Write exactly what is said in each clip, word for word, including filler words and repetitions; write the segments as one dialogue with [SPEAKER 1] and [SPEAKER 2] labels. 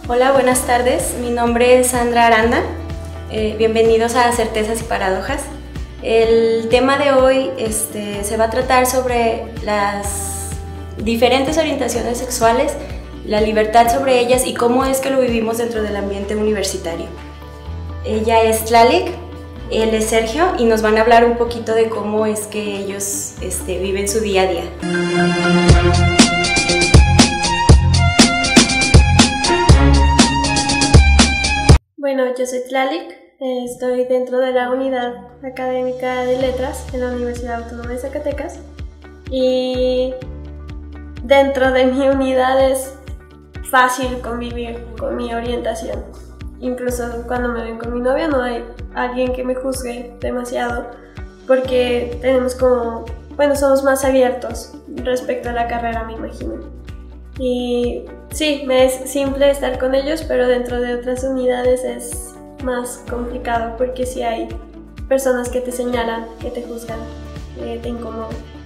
[SPEAKER 1] Hola, buenas tardes. Mi nombre es Sandra Aranda. Eh, bienvenidos a Certezas y Paradojas. El tema de hoy este, se va a tratar sobre las diferentes orientaciones sexuales, la libertad sobre ellas y cómo es que lo vivimos dentro del ambiente universitario. Ella es Tlalik, él es Sergio y nos van a hablar un poquito de cómo es que ellos este, viven su día a día.
[SPEAKER 2] Bueno, yo soy Tlalik, eh, estoy dentro de la unidad académica de letras en la Universidad Autónoma de Zacatecas y dentro de mi unidad es fácil convivir con mi orientación. Incluso cuando me ven con mi novia no hay alguien que me juzgue demasiado porque tenemos como, bueno, somos más abiertos respecto a la carrera, me imagino. Y sí, me es simple estar con ellos, pero dentro de otras unidades es más complicado porque sí hay personas que te señalan, que te juzgan, que te incomodan.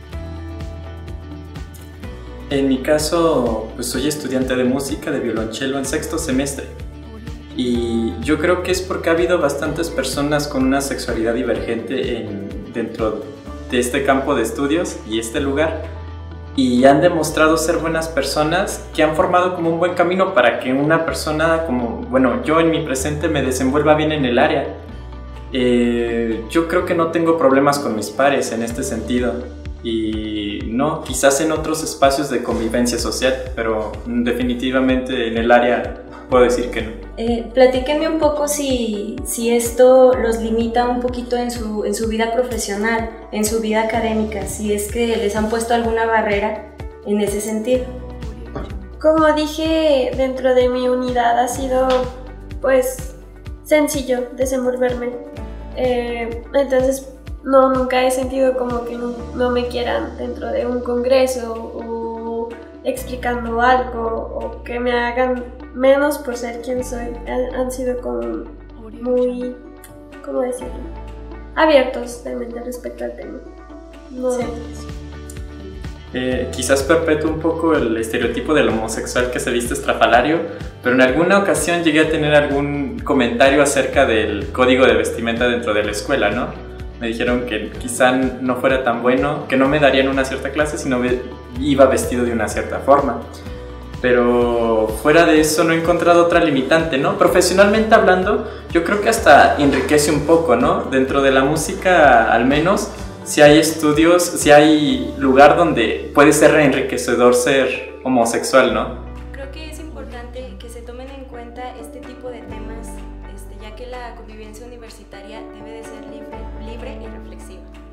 [SPEAKER 3] En mi caso, pues soy estudiante de música, de violonchelo en sexto semestre. Y yo creo que es porque ha habido bastantes personas con una sexualidad divergente en, dentro de este campo de estudios y este lugar. Y han demostrado ser buenas personas que han formado como un buen camino para que una persona como, bueno, yo en mi presente me desenvuelva bien en el área. Eh, yo creo que no tengo problemas con mis pares en este sentido. Y no, quizás en otros espacios de convivencia social, pero definitivamente en el área puedo decir que no.
[SPEAKER 1] Eh, platíquenme un poco si, si esto los limita un poquito en su, en su vida profesional, en su vida académica, si es que les han puesto alguna barrera en ese sentido.
[SPEAKER 2] Como dije, dentro de mi unidad ha sido pues sencillo desenvolverme, eh, entonces no, nunca he sentido como que no, no me quieran dentro de un congreso o explicando algo o que me hagan menos por ser quien soy. Han, han sido como muy, ¿cómo decirlo? Abiertos de mente respecto al tema. No.
[SPEAKER 1] Sí.
[SPEAKER 3] Eh, quizás perpetúo un poco el estereotipo del homosexual que se viste estrafalario, pero en alguna ocasión llegué a tener algún comentario acerca del código de vestimenta dentro de la escuela, ¿no? Me dijeron que quizá no fuera tan bueno, que no me darían una cierta clase, sino iba vestido de una cierta forma. Pero fuera de eso no he encontrado otra limitante, ¿no? Profesionalmente hablando, yo creo que hasta enriquece un poco, ¿no? Dentro de la música, al menos, si hay estudios, si hay lugar donde puede ser enriquecedor ser homosexual, ¿no?
[SPEAKER 1] Creo que es importante que se tomen en cuenta este tipo de temas, este, ya que la convivencia universitaria debe de ser libre, libre y reflexiva.